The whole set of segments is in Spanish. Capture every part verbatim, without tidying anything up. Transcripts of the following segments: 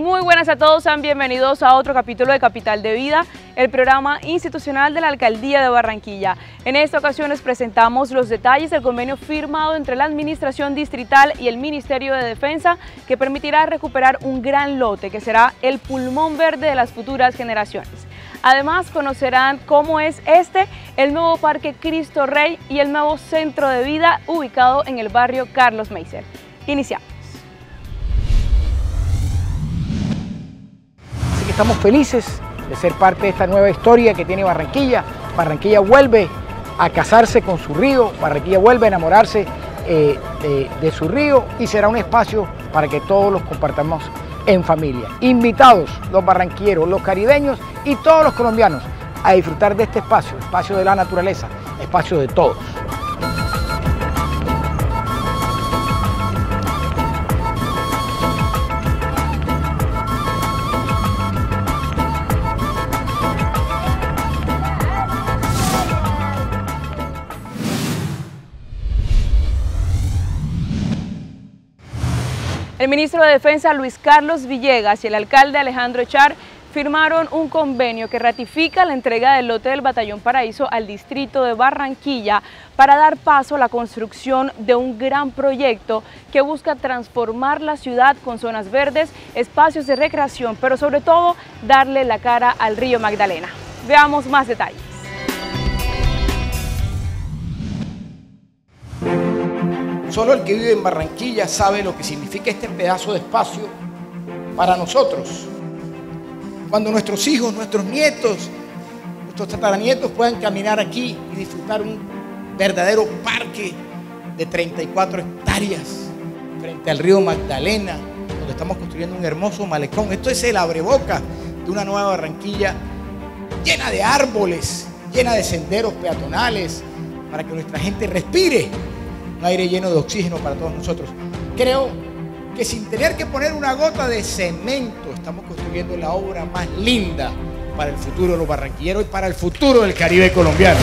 Muy buenas a todos, sean bienvenidos a otro capítulo de Capital de Vida, el programa institucional de la Alcaldía de Barranquilla. En esta ocasión les presentamos los detalles del convenio firmado entre la Administración Distrital y el Ministerio de Defensa que permitirá recuperar un gran lote que será el pulmón verde de las futuras generaciones. Además conocerán cómo es este, el nuevo Parque Cristo Rey y el nuevo Centro de Vida ubicado en el barrio Carlos Meiser. Iniciamos. Estamos felices de ser parte de esta nueva historia que tiene Barranquilla. Barranquilla vuelve a casarse con su río, Barranquilla vuelve a enamorarse eh, de, de su río y será un espacio para que todos los compartamos en familia. Invitados los barranquilleros, los caribeños y todos los colombianos a disfrutar de este espacio, espacio de la naturaleza, espacio de todos. El ministro de Defensa Luis Carlos Villegas y el alcalde Alejandro Echar firmaron un convenio que ratifica la entrega del lote del Batallón Paraíso al distrito de Barranquilla para dar paso a la construcción de un gran proyecto que busca transformar la ciudad con zonas verdes, espacios de recreación, pero sobre todo darle la cara al río Magdalena. Veamos más detalles. Solo el que vive en Barranquilla sabe lo que significa este pedazo de espacio para nosotros. Cuando nuestros hijos, nuestros nietos, nuestros tataranietos puedan caminar aquí y disfrutar un verdadero parque de treinta y cuatro hectáreas frente al río Magdalena, donde estamos construyendo un hermoso malecón. Esto es el abrebocas de una nueva Barranquilla llena de árboles, llena de senderos peatonales, para que nuestra gente respire un aire lleno de oxígeno para todos nosotros. Creo que sin tener que poner una gota de cemento estamos construyendo la obra más linda para el futuro de los barranquilleros y para el futuro del Caribe colombiano.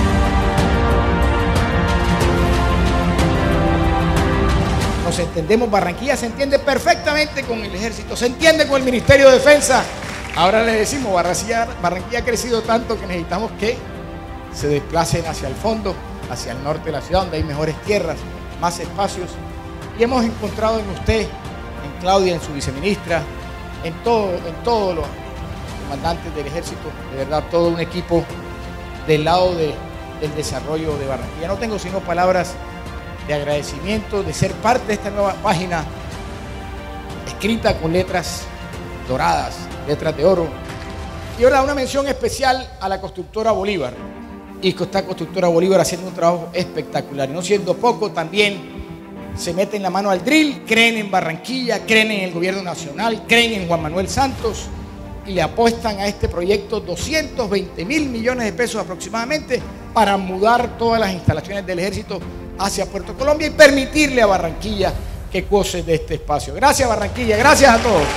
Nos entendemos, Barranquilla se entiende perfectamente con el ejército, se entiende con el Ministerio de Defensa. Ahora les decimos, Barranquilla, Barranquilla ha crecido tanto que necesitamos que se desplacen hacia el fondo, hacia el norte de la ciudad, donde hay mejores tierras, más espacios. Y hemos encontrado en usted, en Claudia, en su viceministra, en todo, en todos los comandantes del ejército, de verdad, todo un equipo del lado de, del desarrollo de Barranquilla. No tengo sino palabras de agradecimiento, de ser parte de esta nueva página, escrita con letras doradas, letras de oro. Y ahora una mención especial a la constructora Bolívar. Y que está Constructora Bolívar haciendo un trabajo espectacular. Y no siendo poco, también se meten la mano al drill, creen en Barranquilla, creen en el gobierno nacional, creen en Juan Manuel Santos y le apuestan a este proyecto doscientos veinte mil millones de pesos aproximadamente para mudar todas las instalaciones del ejército hacia Puerto Colombia y permitirle a Barranquilla que goce de este espacio. Gracias, Barranquilla, gracias a todos.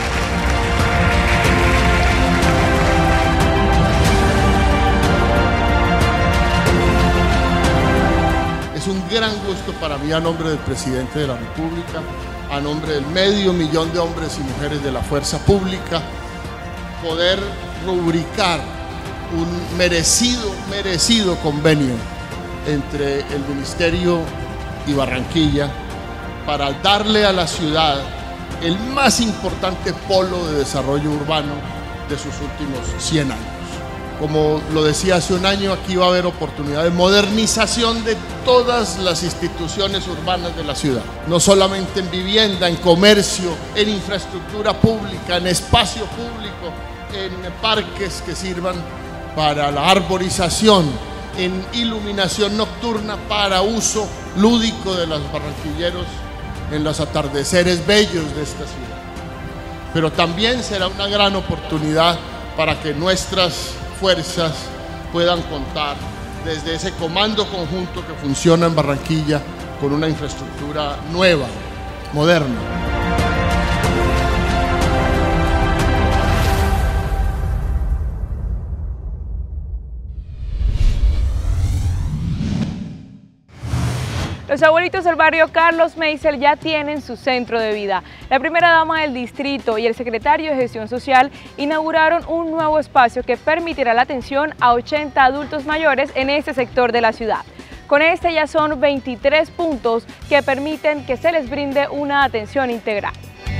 Es un gran gusto para mí, a nombre del presidente de la República, a nombre del medio millón de hombres y mujeres de la fuerza pública, poder rubricar un merecido, merecido convenio entre el Ministerio y Barranquilla para darle a la ciudad el más importante polo de desarrollo urbano de sus últimos cien años. Como lo decía hace un año, aquí va a haber oportunidad de modernización de todas las instituciones urbanas de la ciudad. No solamente en vivienda, en comercio, en infraestructura pública, en espacio público, en parques que sirvan para la arborización, en iluminación nocturna para uso lúdico de los barranquilleros en los atardeceres bellos de esta ciudad. Pero también será una gran oportunidad para que nuestras fuerzas puedan contar desde ese comando conjunto que funciona en Barranquilla con una infraestructura nueva, moderna. Los Los abuelitos del barrio Carlos Meisel ya tienen su centro de vida. La primera dama del distrito y el secretario de Gestión Social inauguraron un nuevo espacio que permitirá la atención a ochenta adultos mayores en este sector de la ciudad. Con este ya son veintitrés puntos que permiten que se les brinde una atención integral.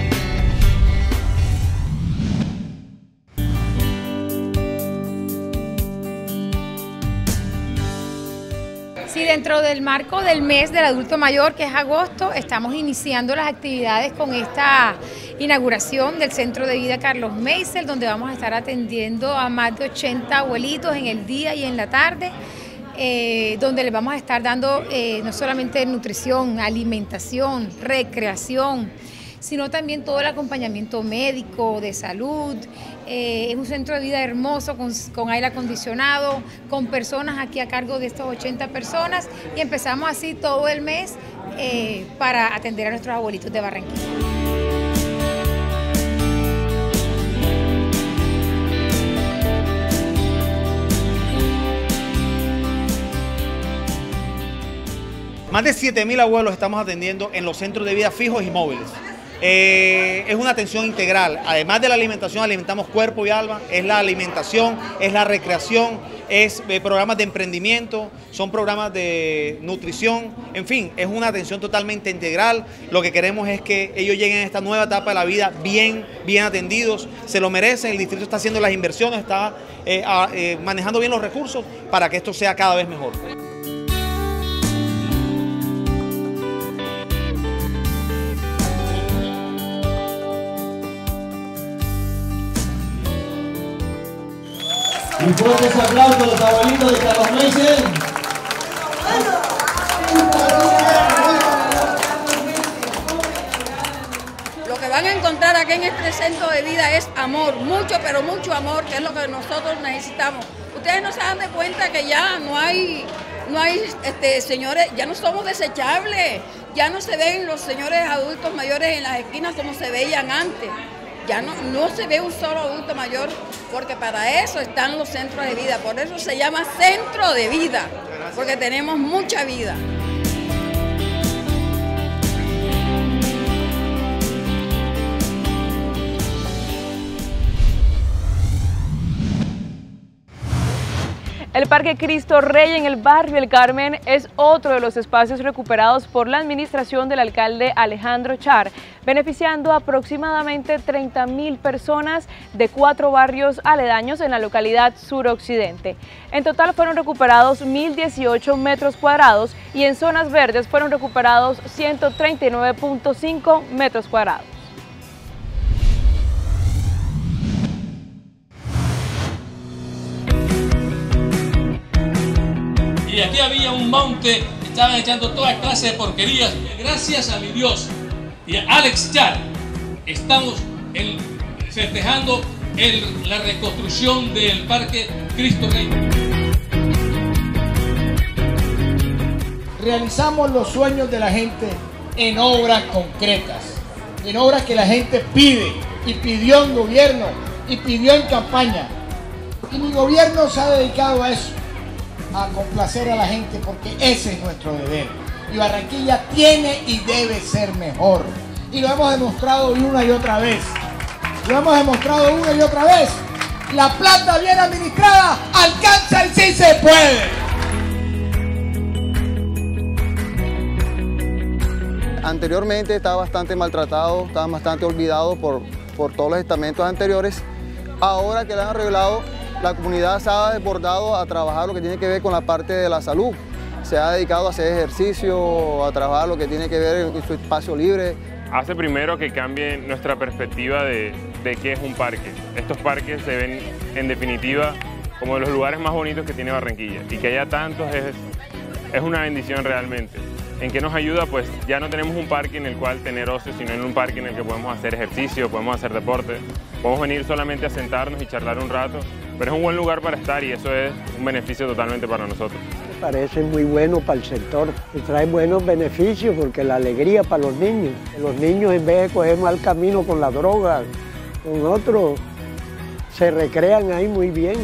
Sí, dentro del marco del mes del adulto mayor, que es agosto, estamos iniciando las actividades con esta inauguración del Centro de Vida Carlos Meisel, donde vamos a estar atendiendo a más de ochenta abuelitos en el día y en la tarde, eh, donde les vamos a estar dando eh, no solamente nutrición, alimentación, recreación, sino también todo el acompañamiento médico, de salud. Eh, es un centro de vida hermoso, con, con aire acondicionado, con personas aquí a cargo de estas ochenta personas, y empezamos así todo el mes eh, para atender a nuestros abuelitos de Barranquilla. Más de siete mil abuelos estamos atendiendo en los centros de vida fijos y móviles. Eh, es una atención integral. Además de la alimentación, alimentamos cuerpo y alma. Es la alimentación, es la recreación, es eh, programas de emprendimiento, son programas de nutrición. En fin, es una atención totalmente integral. Lo que queremos es que ellos lleguen a esta nueva etapa de la vida bien, bien atendidos. Se lo merecen. El distrito está haciendo las inversiones, está eh, a, eh, manejando bien los recursos para que esto sea cada vez mejor. Un fuerte aplauso a los abuelitos de Carlos Meisel. Lo que van a encontrar aquí en este centro de vida es amor, mucho, pero mucho amor, que es lo que nosotros necesitamos. Ustedes no se dan de cuenta que ya no hay, no hay, este, señores, ya no somos desechables, ya no se ven los señores adultos mayores en las esquinas como se veían antes. Ya no, no se ve un solo adulto mayor, porque para eso están los centros de vida, por eso se llama centro de vida, porque tenemos mucha vida. El Parque Cristo Rey en el barrio El Carmen es otro de los espacios recuperados por la administración del alcalde Alejandro Char, beneficiando a aproximadamente treinta mil personas de cuatro barrios aledaños en la localidad suroccidente. En total fueron recuperados mil dieciocho metros cuadrados y en zonas verdes fueron recuperados ciento treinta y nueve punto cinco metros cuadrados. Y aquí había un monte, estaban echando toda clase de porquerías. Gracias a mi Dios y a Alex Char, estamos el, festejando el, la reconstrucción del Parque Cristo Rey. Realizamos los sueños de la gente en obras concretas, en obras que la gente pide y pidió en gobierno y pidió en campaña. Y mi gobierno se ha dedicado a eso, a complacer a la gente, porque ese es nuestro deber. Y Barranquilla tiene y debe ser mejor. Y lo hemos demostrado una y otra vez. Lo hemos demostrado una y otra vez. La plata bien administrada alcanza y sí se puede. Anteriormente estaba bastante maltratado, estaba bastante olvidado por, por todos los estamentos anteriores. Ahora que lo han arreglado, la comunidad se ha desbordado a trabajar lo que tiene que ver con la parte de la salud. Se ha dedicado a hacer ejercicio, a trabajar lo que tiene que ver con su espacio libre. Hace primero que cambie nuestra perspectiva de, de qué es un parque. Estos parques se ven, en definitiva, como de los lugares más bonitos que tiene Barranquilla. Y que haya tantos es, es una bendición realmente. ¿En qué nos ayuda? Pues ya no tenemos un parque en el cual tener ocio, sino en un parque en el que podemos hacer ejercicio, podemos hacer deporte, podemos venir solamente a sentarnos y charlar un rato, pero es un buen lugar para estar y eso es un beneficio totalmente para nosotros. Me parece muy bueno para el sector y trae buenos beneficios porque la alegría para los niños. Los niños, en vez de coger mal camino con la droga, con otros, se recrean ahí muy bien.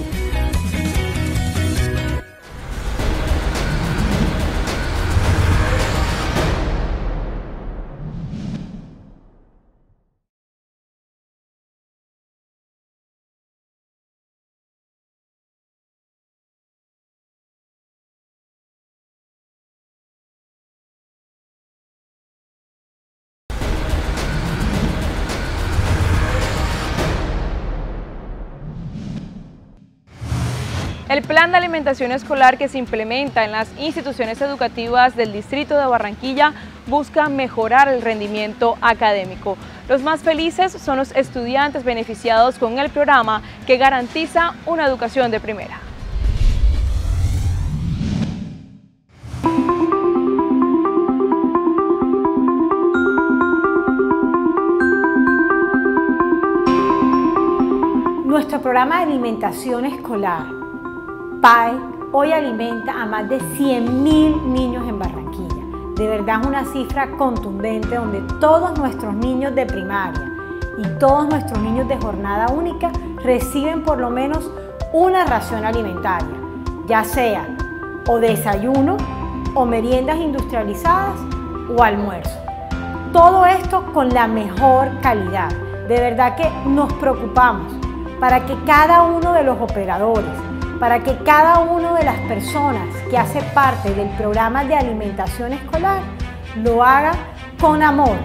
El plan de alimentación escolar que se implementa en las instituciones educativas del distrito de Barranquilla busca mejorar el rendimiento académico. Los más felices son los estudiantes beneficiados con el programa que garantiza una educación de primera. Nuestro programa de alimentación escolar, P A E, hoy alimenta a más de cien mil niños en Barranquilla. De verdad es una cifra contundente donde todos nuestros niños de primaria y todos nuestros niños de jornada única reciben por lo menos una ración alimentaria, ya sea o desayuno o meriendas industrializadas o almuerzo. Todo esto con la mejor calidad. De verdad que nos preocupamos para que cada uno de los operadores, para que cada una de las personas que hace parte del programa de alimentación escolar lo haga con amor.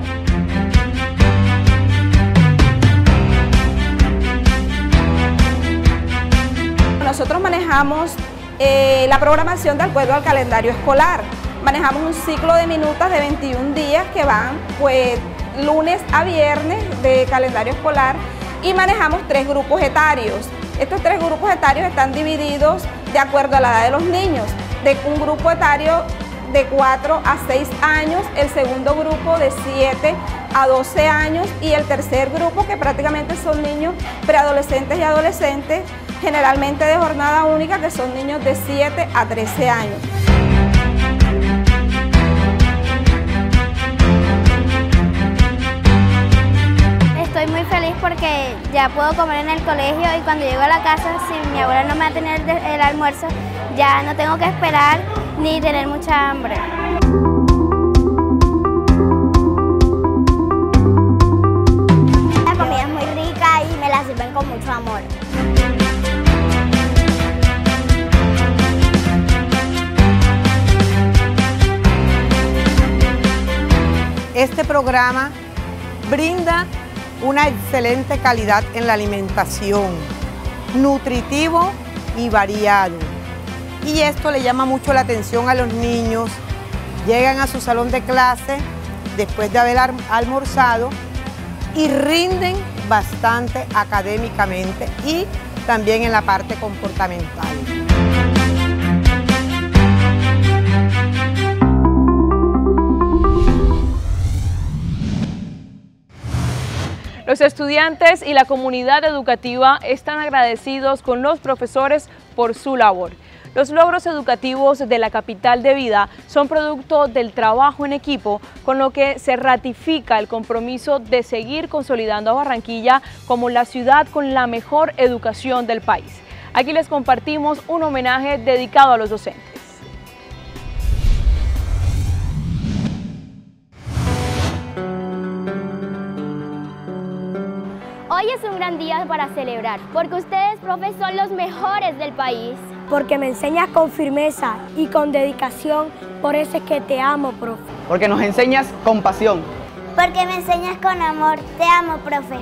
Nosotros manejamos eh, la programación de acuerdo al calendario escolar. Manejamos un ciclo de minutas de veintiún días que van pues lunes a viernes de calendario escolar y manejamos tres grupos etarios. Estos tres grupos etarios están divididos de acuerdo a la edad de los niños, de un grupo etario de cuatro a seis años, el segundo grupo de siete a doce años y el tercer grupo que prácticamente son niños preadolescentes y adolescentes, generalmente de jornada única, que son niños de siete a trece años. Estoy muy feliz porque ya puedo comer en el colegio y cuando llego a la casa, si mi abuela no me va a tener el, el almuerzo, ya no tengo que esperar ni tener mucha hambre. La comida es muy rica y me la sirven con mucho amor. Este programa brinda una excelente calidad en la alimentación, nutritivo y variado. Y esto le llama mucho la atención a los niños. Llegan a su salón de clase después de haber almorzado y rinden bastante académicamente y también en la parte comportamental. Los estudiantes y la comunidad educativa están agradecidos con los profesores por su labor. Los logros educativos de la capital de vida son producto del trabajo en equipo, con lo que se ratifica el compromiso de seguir consolidando a Barranquilla como la ciudad con la mejor educación del país. Aquí les compartimos un homenaje dedicado a los docentes. Hoy es un gran día para celebrar, porque ustedes, profes, son los mejores del país. Porque me enseñas con firmeza y con dedicación, por eso es que te amo, profe. Porque nos enseñas con pasión. Porque me enseñas con amor, te amo, profe.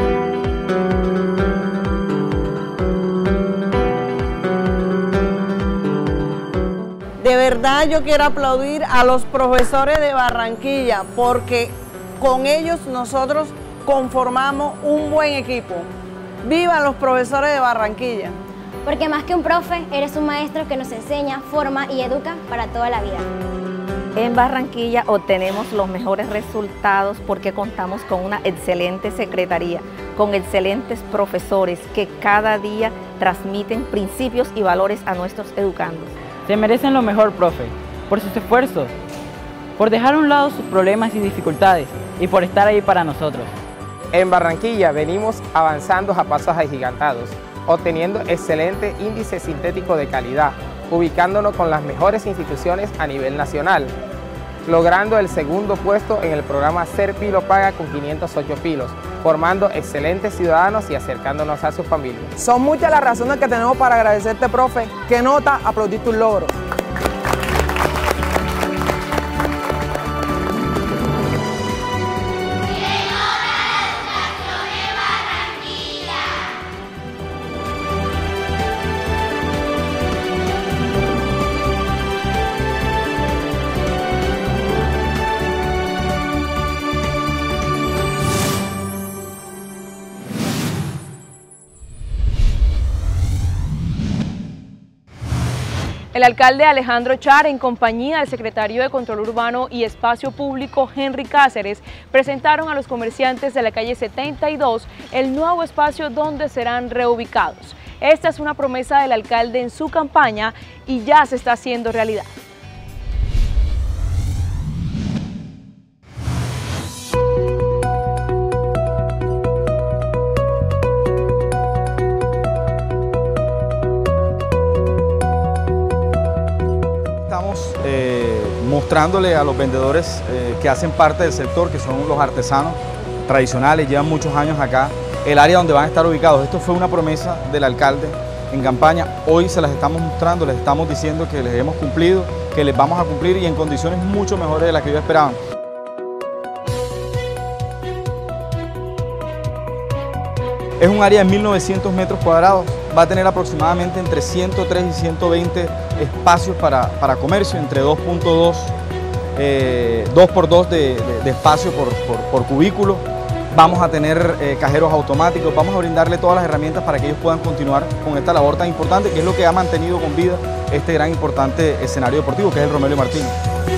De verdad yo quiero aplaudir a los profesores de Barranquilla, porque con ellos nosotros conformamos un buen equipo. ¡Vivan los profesores de Barranquilla! Porque más que un profe, eres un maestro que nos enseña, forma y educa para toda la vida. En Barranquilla obtenemos los mejores resultados porque contamos con una excelente secretaría, con excelentes profesores que cada día transmiten principios y valores a nuestros educandos. Se merecen lo mejor, profe, por sus esfuerzos, por dejar a un lado sus problemas y dificultades y por estar ahí para nosotros. En Barranquilla venimos avanzando a pasos agigantados, obteniendo excelente índice sintético de calidad, ubicándonos con las mejores instituciones a nivel nacional, logrando el segundo puesto en el programa Ser Pilo Paga con quinientos ocho pilos, formando excelentes ciudadanos y acercándonos a sus familias. Son muchas las razones que tenemos para agradecerte, profe. ¿Qué nota aplaudir tus logros? El alcalde Alejandro Char, en compañía del secretario de Control Urbano y Espacio Público, Henry Cáceres, presentaron a los comerciantes de la calle setenta y dos el nuevo espacio donde serán reubicados. Esta es una promesa del alcalde en su campaña y ya se está haciendo realidad. Eh, mostrándole a los vendedores eh, que hacen parte del sector, que son los artesanos tradicionales, llevan muchos años acá, el área donde van a estar ubicados. Esto fue una promesa del alcalde en campaña, hoy se las estamos mostrando, les estamos diciendo que les hemos cumplido, que les vamos a cumplir y en condiciones mucho mejores de las que ellos esperaban. Es un área de mil novecientos metros cuadrados, va a tener aproximadamente entre ciento tres y ciento veinte espacios para, para comercio, entre dos punto dos, eh, dos por dos de, de, de espacio por, por, por cubículo. Vamos a tener eh, cajeros automáticos, vamos a brindarle todas las herramientas para que ellos puedan continuar con esta labor tan importante, que es lo que ha mantenido con vida este gran importante escenario deportivo, que es el Romelio Martínez.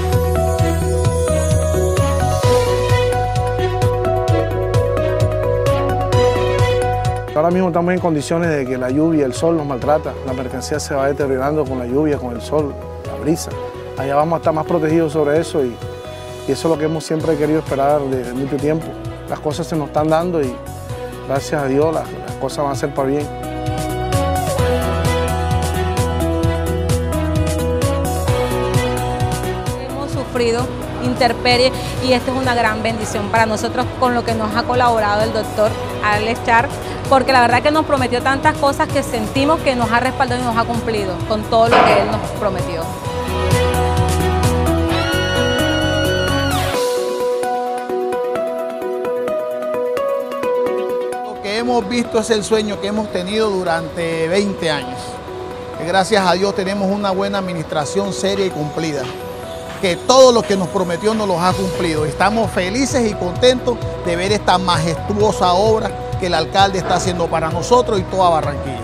Ahora mismo estamos en condiciones de que la lluvia, el sol nos maltrata, la mercancía se va deteriorando con la lluvia, con el sol, la brisa. Allá vamos a estar más protegidos sobre eso y, y eso es lo que hemos siempre querido esperar desde mucho tiempo. Las cosas se nos están dando y gracias a Dios las, las cosas van a ser para bien. Hemos sufrido intemperie y esta es una gran bendición para nosotros con lo que nos ha colaborado el doctor Alex Char, porque la verdad que nos prometió tantas cosas que sentimos que nos ha respaldado y nos ha cumplido con todo lo que él nos prometió. Lo que hemos visto es el sueño que hemos tenido durante veinte años. Que gracias a Dios tenemos una buena administración seria y cumplida. Que todo lo que nos prometió nos los ha cumplido. Estamos felices y contentos de ver esta majestuosa obra que el alcalde está haciendo para nosotros y toda Barranquilla.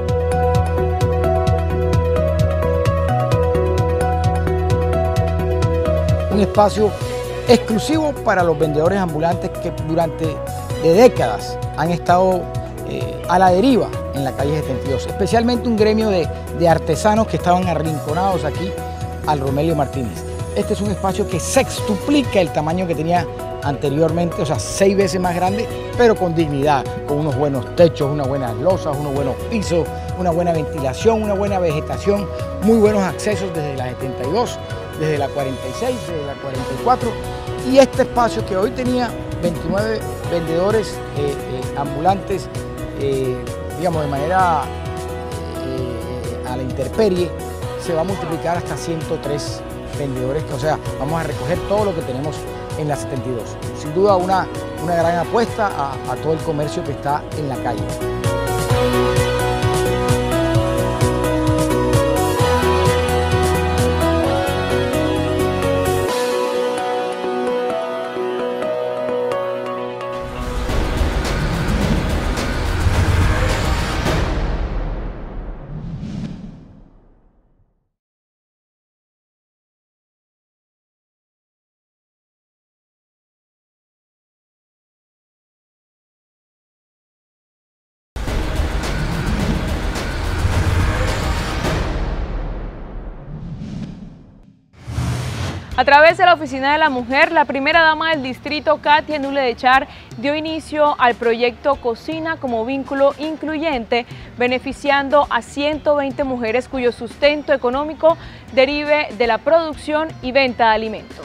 Un espacio exclusivo para los vendedores ambulantes que durante de décadas han estado eh, a la deriva en la calle setenta y dos, especialmente un gremio de, de artesanos que estaban arrinconados aquí al Romelio Martínez. Este es un espacio que sextuplica el tamaño que tenía anteriormente, o sea, seis veces más grande, pero con dignidad, con unos buenos techos, unas buenas losas, unos buenos pisos, una buena ventilación, una buena vegetación, muy buenos accesos desde la setenta y dos, desde la cuarenta y seis, desde la cuarenta y cuatro, y este espacio que hoy tenía veintinueve vendedores eh, eh, ambulantes, eh, digamos, de manera eh, a la intemperie, se va a multiplicar hasta ciento tres vendedores, que, o sea, vamos a recoger todo lo que tenemos en la setenta y dos. Sin duda una, una gran apuesta a, a todo el comercio que está en la calle. A través de la Oficina de la Mujer, la primera dama del distrito, Katia Nule de Char, dio inicio al proyecto Cocina como Vínculo Incluyente, beneficiando a ciento veinte mujeres cuyo sustento económico derive de la producción y venta de alimentos.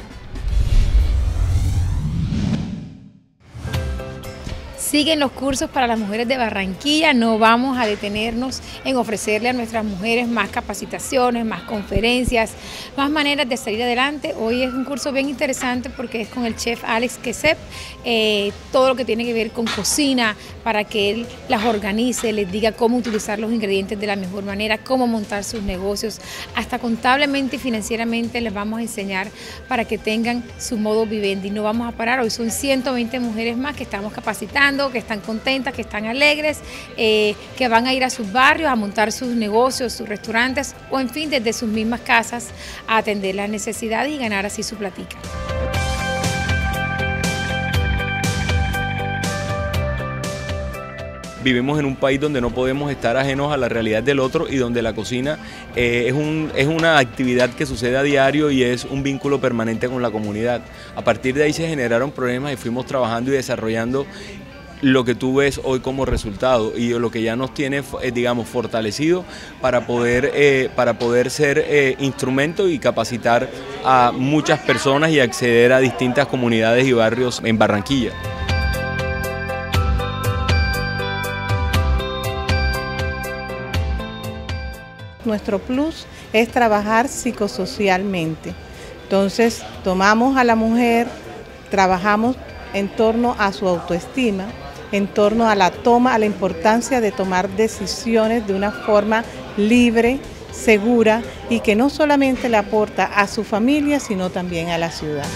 Siguen los cursos para las mujeres de Barranquilla, no vamos a detenernos en ofrecerle a nuestras mujeres más capacitaciones, más conferencias, más maneras de salir adelante. Hoy es un curso bien interesante porque es con el chef Alex Quesep, eh, todo lo que tiene que ver con cocina, para que él las organice, les diga cómo utilizar los ingredientes de la mejor manera, cómo montar sus negocios, hasta contablemente y financieramente les vamos a enseñar para que tengan su modo vivendi. No vamos a parar, hoy son ciento veinte mujeres más que estamos capacitando, trabajando, que están contentas, que están alegres, eh, que van a ir a sus barrios a montar sus negocios, sus restaurantes o en fin, desde sus mismas casas a atender las necesidades y ganar así su platica. Vivimos en un país donde no podemos estar ajenos a la realidad del otro y donde la cocina eh, es, un, es una actividad que sucede a diario y es un vínculo permanente con la comunidad. A partir de ahí se generaron problemas y fuimos trabajando y desarrollando lo que tú ves hoy como resultado y lo que ya nos tiene, eh, digamos, fortalecido para poder, eh, para poder ser eh, instrumento y capacitar a muchas personas y acceder a distintas comunidades y barrios en Barranquilla. Nuestro plus es trabajar psicosocialmente. Entonces, tomamos a la mujer, trabajamos en torno a su autoestima, en torno a la toma, a la importancia de tomar decisiones de una forma libre, segura y que no solamente le aporta a su familia, sino también a la ciudad.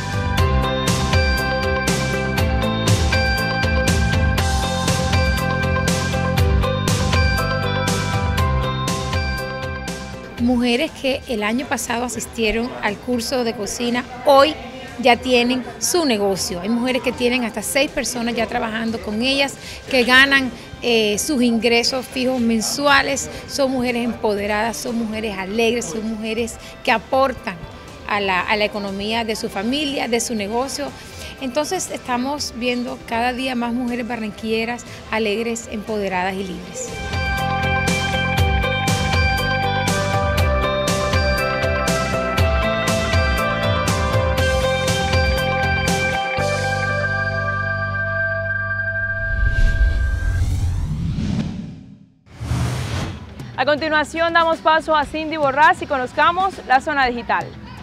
Mujeres que el año pasado asistieron al curso de cocina, hoy ya tienen su negocio. Hay mujeres que tienen hasta seis personas ya trabajando con ellas, que ganan eh, sus ingresos fijos mensuales. Son mujeres empoderadas, son mujeres alegres, son mujeres que aportan a la, a la economía de su familia, de su negocio. Entonces estamos viendo cada día más mujeres barranquilleras alegres, empoderadas y libres. A continuación damos paso a Cindy Borrás y conozcamos la zona digital.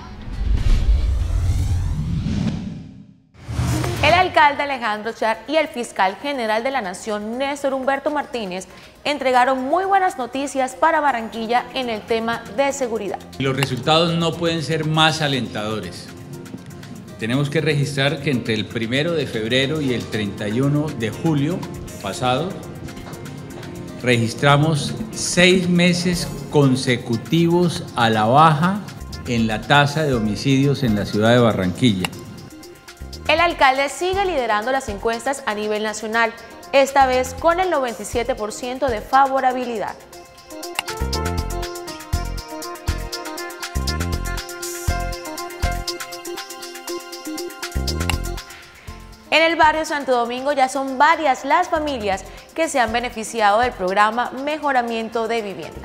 El alcalde Alejandro Char y el fiscal general de la Nación, Néstor Humberto Martínez, entregaron muy buenas noticias para Barranquilla en el tema de seguridad. Los resultados no pueden ser más alentadores. Tenemos que registrar que entre el primero de febrero y el treinta y uno de julio pasado, registramos seis meses consecutivos a la baja en la tasa de homicidios en la ciudad de Barranquilla. El alcalde sigue liderando las encuestas a nivel nacional, esta vez con el noventa y siete por ciento de favorabilidad. En el barrio Santo Domingo ya son varias las familias que se han beneficiado del programa Mejoramiento de Vivienda.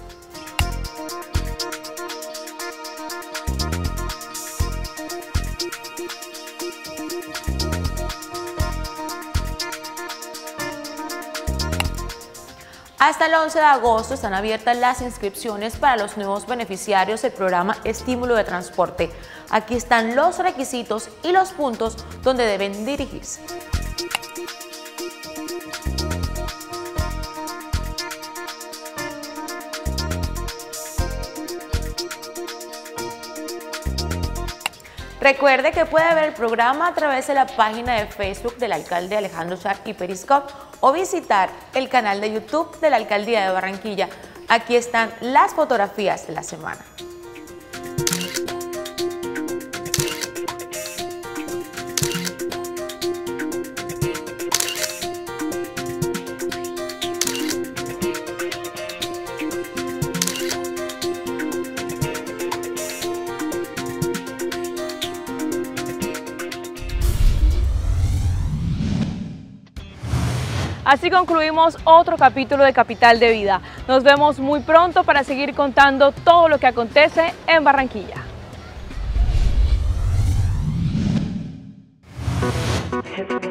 Hasta el once de agosto están abiertas las inscripciones para los nuevos beneficiarios del programa Estímulo de Transporte. Aquí están los requisitos y los puntos donde deben dirigirse. Recuerde que puede ver el programa a través de la página de Facebook del alcalde Alejandro Char y Periscope o visitar el canal de YouTube de la Alcaldía de Barranquilla. Aquí están las fotografías de la semana. Así concluimos otro capítulo de Capital de Vida. Nos vemos muy pronto para seguir contando todo lo que acontece en Barranquilla. Hit